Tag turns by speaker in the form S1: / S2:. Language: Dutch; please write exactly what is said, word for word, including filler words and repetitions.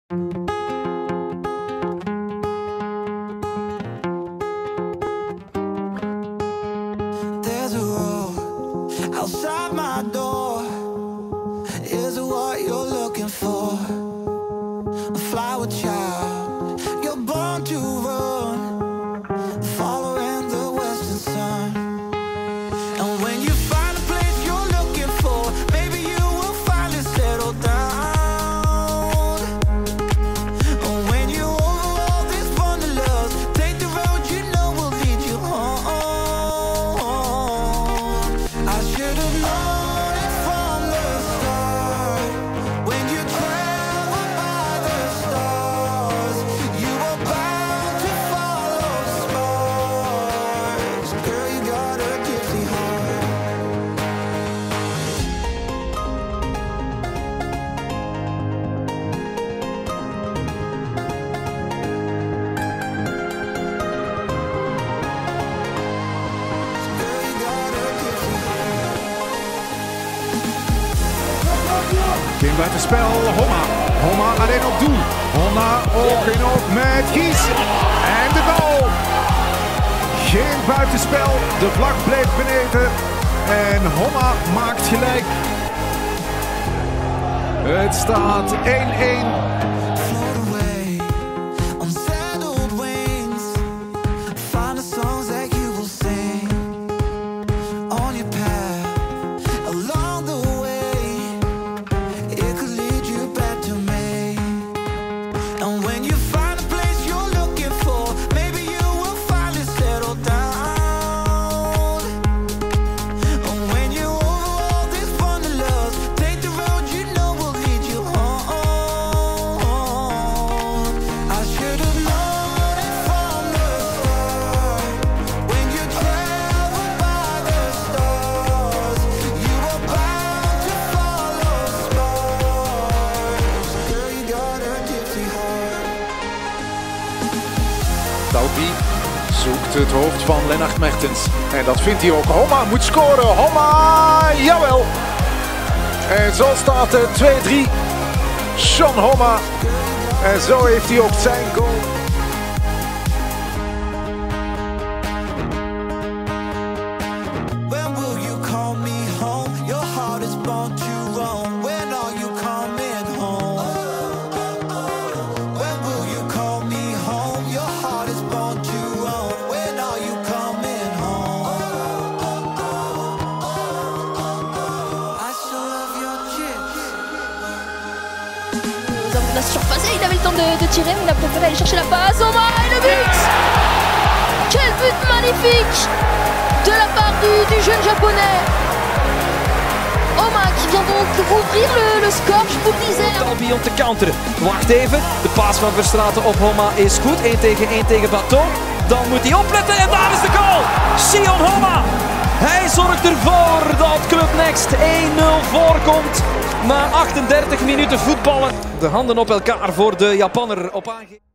S1: There's a road outside my door. Is it what you're looking for? A flower child, you're born to run, following the western sun. And when you find a place you're looking for, maybe you will finally settle down. And when you over all this wanderlust, take the road you know will lead you home. I should have known it from the start. When you travel by the stars, you were bound to follow sparks. Girl, you got a gypsy heart. Girl, you got a gypsy heart.
S2: Kim buitenspel, Homma. Homma alleen op doel. Homma ook in op met Kies. En de goal. Geen buitenspel. De vlag bleef beneden. En Homma maakt gelijk. Het staat één-één.
S1: Float away on settled wings. Find the songs that you will sing on your path along the way. It could lead you back to me. And when you find a place you're looking for, maybe you will finally settle down. And when you over all this wanderlust, take the road you know will lead you home. I should have known it from the start. When you travel by the stars, you were bound to follow sparks. Girl, you got a gypsy heart.
S2: Taupie zoekt het hoofd van Lennart Mertens. En dat vindt hij ook. Homma moet scoren. Homma, jawel. En zo staat het twee-drie. Sean Homma. En zo heeft hij ook zijn goal.
S1: When will you call me home? Your heart is born to roam. When are you coming home? When will you call me home? Your heart is born to roam. When are you coming home? I still love your chips.
S3: Dans la surface, et il avait le temps de, de tirer, mais il a préféré aller chercher la passe. Homma et le but! Quel but magnifique de la part du, du jeune japonais. Homma qui vient donc ouvrir le, le score, je vous le disais.
S4: Taupie om te counteren. Wacht even. De paas van Verstraeten op Homma is goed. één tegen één tegen Baton. Dan moet hij opletten en daar is de goal. Sion Homma. Hij zorgt ervoor dat Club Next één nul voorkomt. Na achtendertig minuten voetballen. De handen op elkaar voor de Japanner op aange...